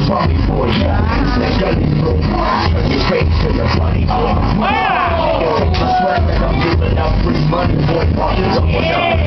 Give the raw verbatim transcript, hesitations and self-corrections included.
funny boy, yeah. That gully's real fast, turn your face to the funny boy. You take my swag and I'm giving out free money, boy. Watch someone else.